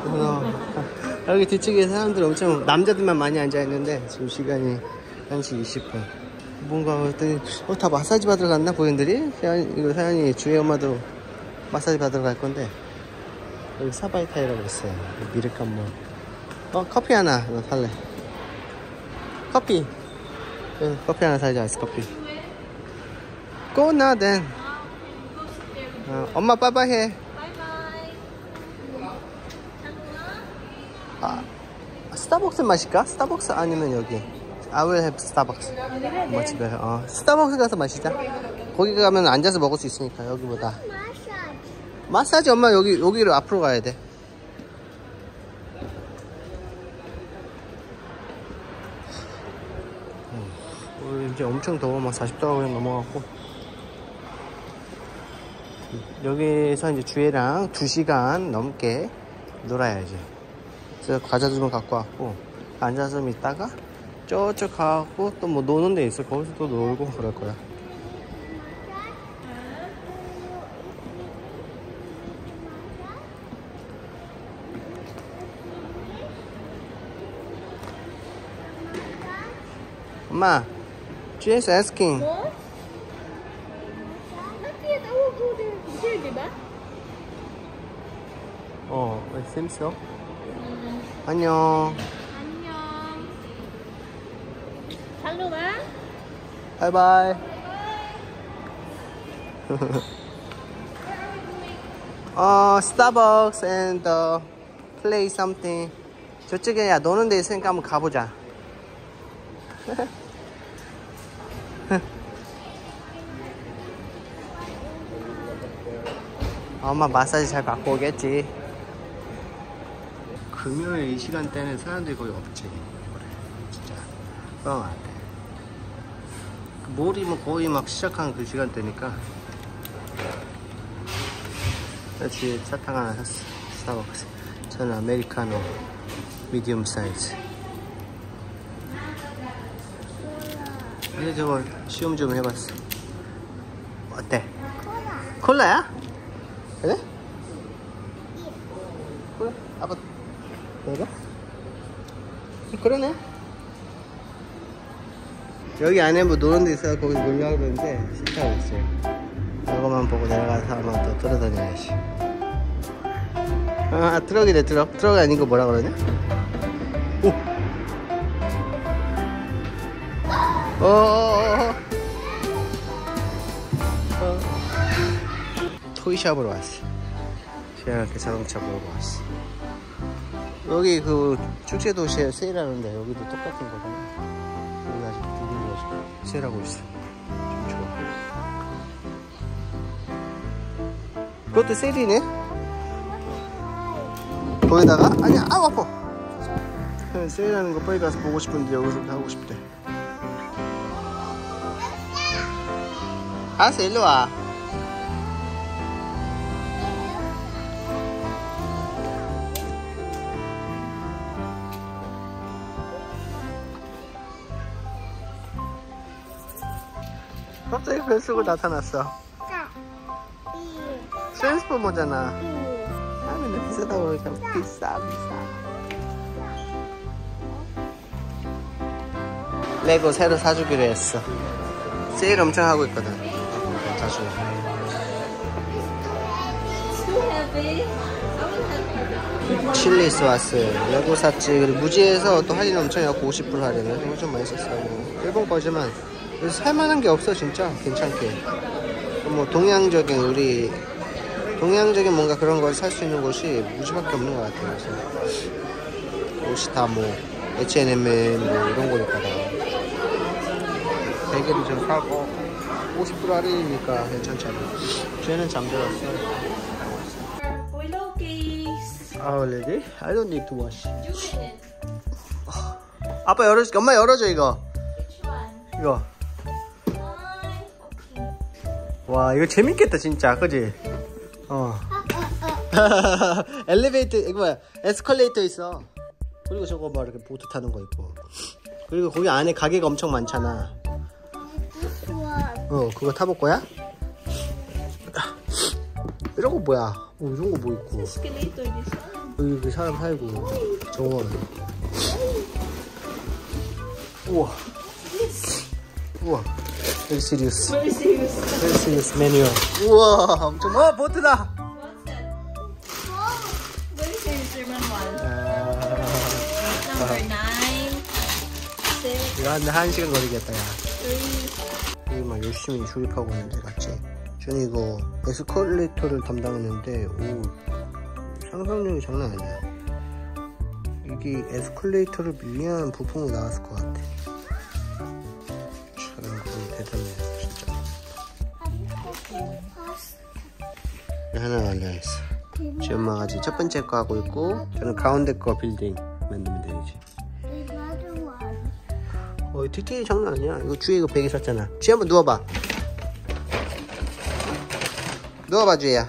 여기 뒤쪽에 사람들 엄청 남자들만 많이 앉아있는데 지금 시간이 1시 20분. 뭔가 그랬더니 다 마사지 받으러 갔나 고객들이? 이거 사연이 주혜 엄마도 마사지 받으러 갈 건데 여기 사바이타이라고 있어요. 미르칸몰. 커피 하나 너 살래? 커피. 커피 하나 사자. 아이스커피. 꼬나 댄. 엄마 빠바이 해. 스타벅스 마실까? 스타벅스 아니면 여기 I will have 스타벅스. 뭐 집에 스타벅스 가서 마시자. 거기 가면 앉아서 먹을 수 있으니까 여기보다. 마사지 엄마 여기로 앞으로 가야 돼. 이제 엄청 더워. 막 40도가 그냥 넘어갔고 여기서 이제 주혜랑 2시간 넘게 놀아야지. 그래서 과자도 좀 갖고 왔고 앉아서 좀 있다가 저쪽 가고 또 뭐 노는 데 있어. 거기서 또 놀고 그럴 거야. 엄마, Jess asking. What? it seems so. 안녕. 안녕. 잘로 가. 바이바이. Starbucks and play something. 저쪽에 야 노는 데 있으니까 한번 가보자. 엄마 마사지 잘 받고 오겠지. 금요일 이 시간대는 사람들이 거의 없지. 그래 진짜 뻥 안 돼. 몰이 뭐 거의 막 시작한 그 시간대니까. 그렇지. 사탕 하나 샀어. 스타벅스. 저는 아메리카노 미디움 사이즈. 근데 저거 시험 좀 해봤어. 어때? 콜라야? 그래? 그래? 아빠 내가? 그러네. 여기 안에 뭐 노는 데 있어서 거기 놀려고 그러는데 싫다고 했어요. 이거만 보고 내려가서 한번 더 돌아다녀야지. 트럭이래. 트럭이 아닌 거 뭐라 그러냐? 토이샵으로 왔어. 제가 이렇게 자동차 보러 왔어. 여기 그 축제도시에 세일하는데 여기도 똑같은 거잖아. 여기 아직 누구가지고 세일하고 있어. 좀 좋아. 그것도 세일이네? 거기다가? 아니야, 아파. 세일하는 거 빨리 가서 보고 싶은데 여기서 하고 싶대. 알았어, 일로 와. 갑자기 뱃속으로 나타났어. 트랜스포머잖아. 맨날 비싸다고 그러잖아. 비싸. 레고 새로 사주기로 했어. 세일 엄청 하고 있거든. 자주. 칠리스 왔어요. 레고 샀지. 그리고 무지에서 또 할인 엄청 해갖고 50% 할인을 엄청 많이 썼어요. 일본 거지만 그래서 살만한 게 없어. 진짜 괜찮게. 뭐 동양적인 뭔가 그런 걸 살 수 있는 곳이 무지밖에 없는 것 같아요. 그래서 옷이 다 뭐 H&M 뭐 이런 거니까 다 베개도 좀 사고 50% 할인이니까 괜찮잖아. 쟤는 잠들었어. Already? I don't need to wash. 아빠 열어줄게. 엄마 열어줘 이거. 이거. 와 이거 재밌겠다 진짜. 그지? 엘리베이터 이거 뭐야? 에스컬레이터 있어. 그리고 저거 막 이렇게 보트 타는 거 있고. 그리고 거기 안에 가게가 엄청 많잖아. 그거 타볼 거야? 이런 거 뭐야? 이런 거 뭐 있고. 여기 사람 살고 정원. 우와. 우와. Very serious. Very serious. Very serious menu. 우와, 엄청 보트다. What's that? Oh, very serious German one. Number 9, 6, 이거 한 1시간 걸리겠다, 야. 3. 여기 막 열심히 조립하고 있는데, 맞지? 저는 이거 에스컬레이터를 담당했는데, 오, 상상력이 장난 아니야. 이게 에스컬레이터를 밀리한 부품으로 나왔을 것 같아. 참, 대단해, 진짜. 하나 완료했어. 지금 엄마가 지금 첫 번째 거 하고 있고, 저는 가운데 거 빌딩 만들면 되지. 디테일이 장난 아니야. 이거 주에 이거 베개 샀잖아. 주에 한번 누워봐. 누워봐, 주혜야.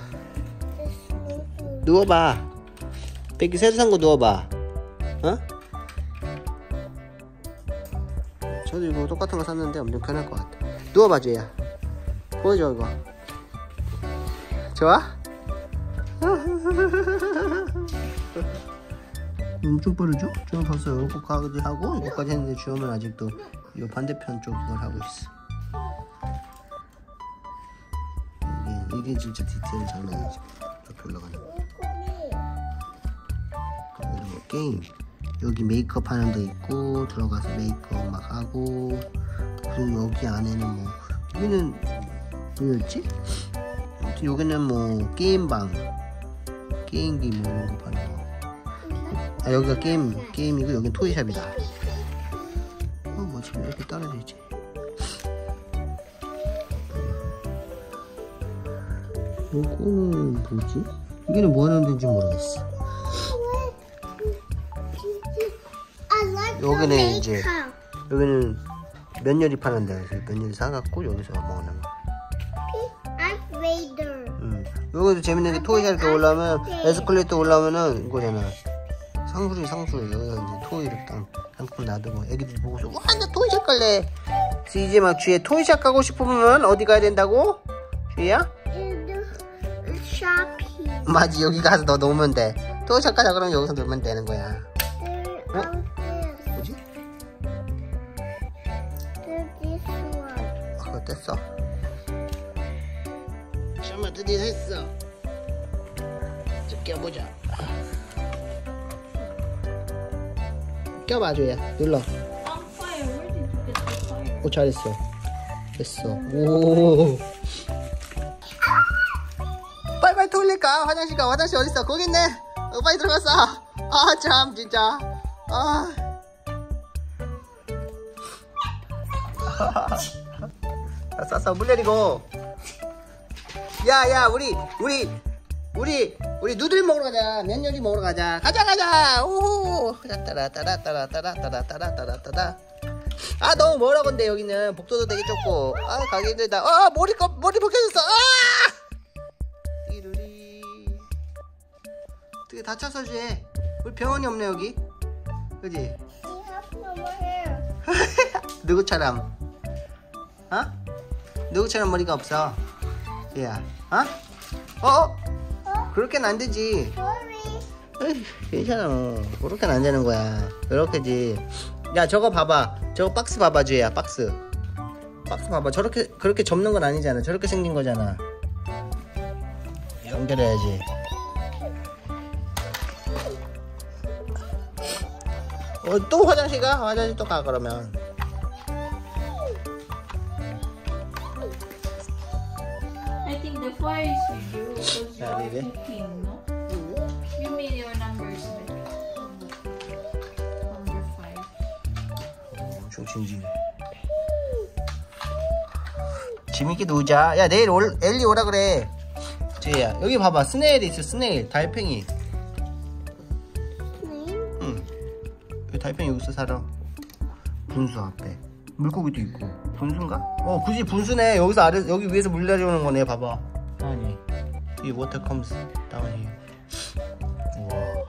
누워봐. 베개 새로 산 거 누워봐. 어? 저도 이거 똑같은 거 샀는데 엄청 편할 것 같아. 누워봐, 주혜야. 보여줘, 이거. 좋아? 엄청 빠르죠? 저는 벌써 요거까지 하고 이거까지 했는데 주영은 아직도 이 반대편 쪽 이걸 하고 있어. 이게 진짜 디테일 장난 아니지. 이렇게 올라가는 거. 그리고 게임 여기 메이크업 하는 데 있고 들어가서 메이크업 막 하고, 그리고 여기 안에는 뭐 여기는 뭐였지? 아무튼 여기는 뭐 게임방, 게임기 뭐 이런 거 파는 거. 아, 여기가 게임이고 여긴 토이샵이다. 뭐지? 왜 이렇게 떨어져 있지? 이거는 뭐지? 이게는 뭐 하는 데인지 모르겠어. 여기는 이제 여기는 면요리 파는 데에서 면요리 사갖고 여기서 먹는 거. 여기도 재밌는 게 토이샵 이렇게 올라오면 에스컬레이터 올라오면은 이거잖아. 상술이 여기가 이제 토이를 딱 상품 놔두고 애기들 보고서 와, 나 토이샵 갈래. 그래서 이제 막 주에 토이샵 가고 싶으면 어디 가야 된다고? 주희야? 쇼핑. 맞지, 여기 가서 너 놀면 돼. 토이샵 가자 그러면 여기서 놀면 되는 거야. 어? 뭐지? 그거 뗐어? 정말 드디어 했어. 껴보자. 껴봐, 주희야. 눌러. On fire. Where did you get the fire? 오, 잘했어. 됐어. 오. 빨리 돌릴까? 화장실 가. 화장실 어딨어? 거기 있네. 빨리 들어갔어. 아, 참, 진짜. 아. 싸싸, 물 내리고. 야, 우리 누들 먹으러 가자. 면요리 먹으러 가자. 가자. 오호. 따라따라따라따라따라따라따라. 아, 너무 멀어. 근데 여기는 복도도 되게 좁고. 아, 가기 힘들다. 머리 벗겨졌어. 아! 띠루리. 어떻게 다쳤어, 쟤? 우리 병원이 없네, 여기. 그지? 누구처럼? 어? 누구처럼 머리가 없어? 얘야. 어? 그렇게는 안 되지. 에이, 괜찮아. 그렇게는 안 되는 거야. 이렇게지. 야, 저거 봐봐. 저거 박스 봐봐, 주희야. 박스 봐봐. 그렇게 접는 건 아니잖아. 저렇게 생긴 거잖아. 연결해야지. 또 화장실 가? 화장실 또 가, 그러면. I think the fire is with you because you are really? cooking, no? You made your numbers there. Number 5. 엄청 진지해. 재밌게 놀자. 야, 내일 엘리 오라 그래. 제이야, 여기 봐봐. 스네일이 있어. 스네일. 달팽이. 응. 여기 달팽이 여기서 살아. 분수 앞에. 물고기도 있고. 분수인가? 그지, 분수네. 여기 위에서 물 내려오는 거네. 봐봐. 아니, 이 water comes down here. 우와.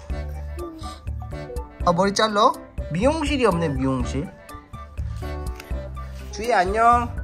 아, 머리 잘라? 미용실이 없네, 미용실. 주희 안녕.